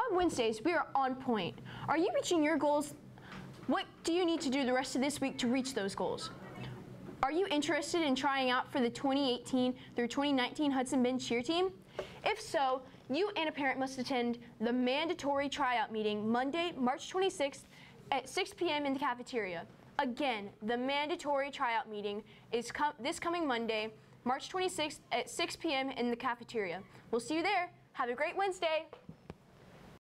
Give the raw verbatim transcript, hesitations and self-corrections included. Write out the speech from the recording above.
On Wednesdays, we are on point. Are you reaching your goals? What do you need to do the rest of this week to reach those goals? Are you interested in trying out for the twenty eighteen through twenty nineteen Hudson Bend cheer team? If so, you and a parent must attend the mandatory tryout meeting Monday, March twenty-sixth at six p m in the cafeteria. Again, the mandatory tryout meeting is com this coming Monday, March twenty-sixth at six p m in the cafeteria. We'll see you there. Have a great Wednesday.